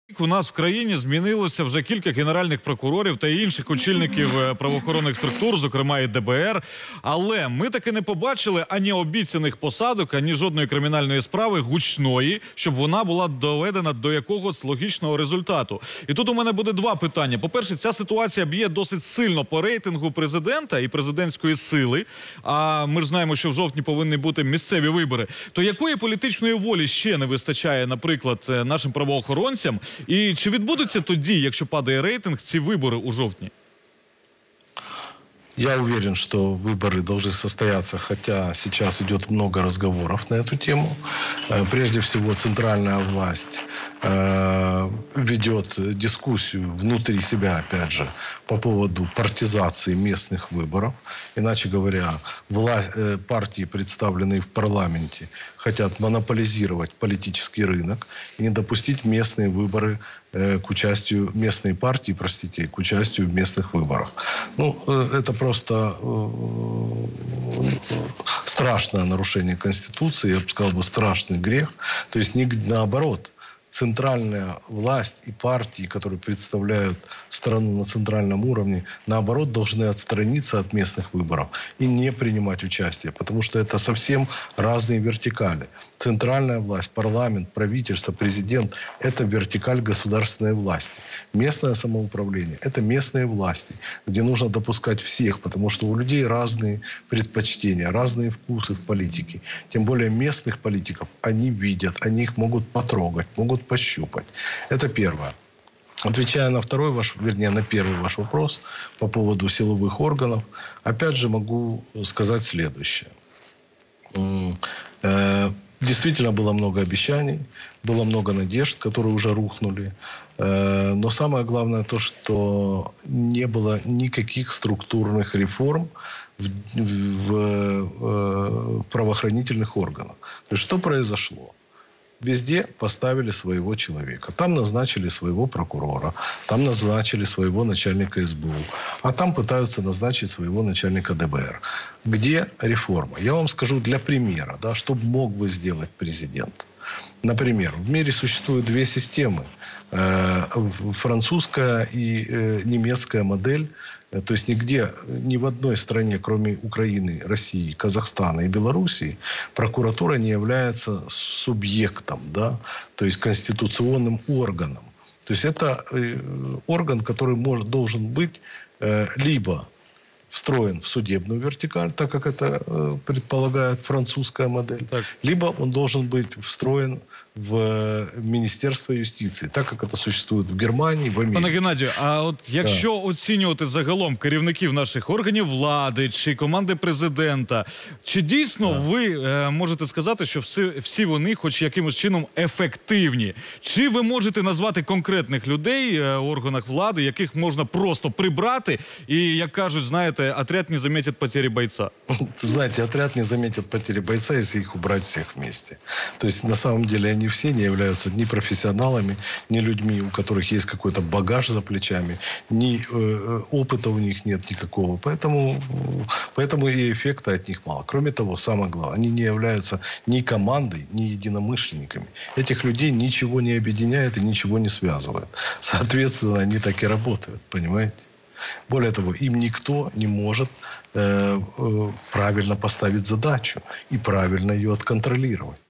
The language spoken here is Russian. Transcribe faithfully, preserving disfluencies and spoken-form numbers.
У нас в країні змінилося вже кілька генеральних прокурорів та інших очільників правоохоронних структур, зокрема і Д Б Р. Але ми таки не побачили ані обіцяних посадок, ані жодної кримінальної справи гучної, щоб вона була доведена до якогось логічного результату. І тут у мене буде два питання. По-перше, ця ситуація б'є досить сильно по рейтингу президента і президентської сили. А ми ж знаємо, що в жовтні повинні бути місцеві вибори. То якої політичної волі ще не вистачає, наприклад, нашим правоохоронцям? І чи відбудуться тоді, якщо падає рейтинг, ці вибори у жовтні? Я уверен, что выборы должны состояться, хотя сейчас идет много разговоров на эту тему. Прежде всего, центральная власть э, ведет дискуссию внутри себя, опять же, по поводу партизации местных выборов. Иначе говоря, вла э, партии, представленные в парламенте, хотят монополизировать политический рынок и не допустить местные выборы э, к участию, местные партии, простите, к участию в местных выборах. Ну, э, это просто э, страшное нарушение Конституции, я бы сказал, бы, страшный грех. То есть, не, наоборот, центральная власть и партии, которые представляют страну на центральном уровне, наоборот, должны отстраниться от местных выборов и не принимать участие, потому что это совсем разные вертикали. Центральная власть, парламент, правительство, президент – это вертикаль государственной власти. Местное самоуправление – это местные власти, где нужно допускать всех, потому что у людей разные предпочтения, разные вкусы в политике. Тем более местных политиков они видят, они их могут потрогать, могут пощупать. Это первое. Отвечая на второй ваш, вернее, на первый ваш вопрос по поводу силовых органов, опять же могу сказать следующее. Действительно было много обещаний, было много надежд, которые уже рухнули. Но самое главное то, что не было никаких структурных реформ в, в, в правоохранительных органах. То есть что произошло? Везде поставили своего человека. Там назначили своего прокурора, там назначили своего начальника С Б У, а там пытаются назначить своего начальника Д Б Р. Где реформа? Я вам скажу для примера, да, что мог бы сделать президент. Например, в мире существуют две системы. Э, французская и э, немецкая модель. То есть нигде, ни в одной стране, кроме Украины, России, Казахстана и Белоруссии, прокуратура не является субъектом, да, то есть конституционным органом. То есть это э, орган, который может, должен быть э, либо встроен в судебную вертикаль, так как это э, предполагает французская модель, так. Либо он должен быть встроен в э, Міністерство юстиції, так як це существує в Германії, в Америці. Пане Геннадію, а от якщо так. оцінювати загалом керівників наших органів влади чи команди президента, чи дійсно так. ви е, можете сказати, що всі, всі вони хоч якимось чином ефективні? Чи ви можете назвати конкретних людей е, в органах влади, яких можна просто прибрати і, як кажуть, знаєте, отряд не заметит потери бойца? Знаете, отряд не заметит потери бойца, если их убрать всех вместе. То есть, на самом деле, они все не являются ни профессионалами, ни людьми, у которых есть какой-то багаж за плечами, ни э, опыта у них нет никакого. Поэтому, поэтому и эффекта от них мало. Кроме того, самое главное, они не являются ни командой, ни единомышленниками. Этих людей ничего не объединяет и ничего не связывает. Соответственно, они так и работают, понимаете? Более того, им никто не может э, э, правильно поставить задачу и правильно ее отконтролировать.